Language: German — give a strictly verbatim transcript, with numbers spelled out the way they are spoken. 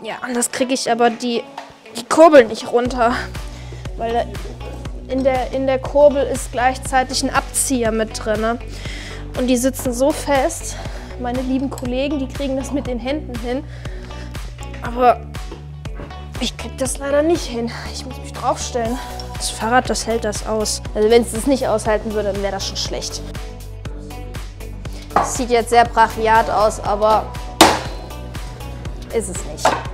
Ja, und das kriege ich aber die, die Kurbel nicht runter, weil in der, in der Kurbel ist gleichzeitig ein Abzieher mit drin. Und die sitzen so fest. Meine lieben Kollegen, die kriegen das mit den Händen hin. Aber ich krieg das leider nicht hin. Ich muss mich draufstellen. Das Fahrrad, das hält das aus. Also wenn es das nicht aushalten würde, dann wäre das schon schlecht. Das sieht jetzt sehr brachiat aus, aber ist es nicht.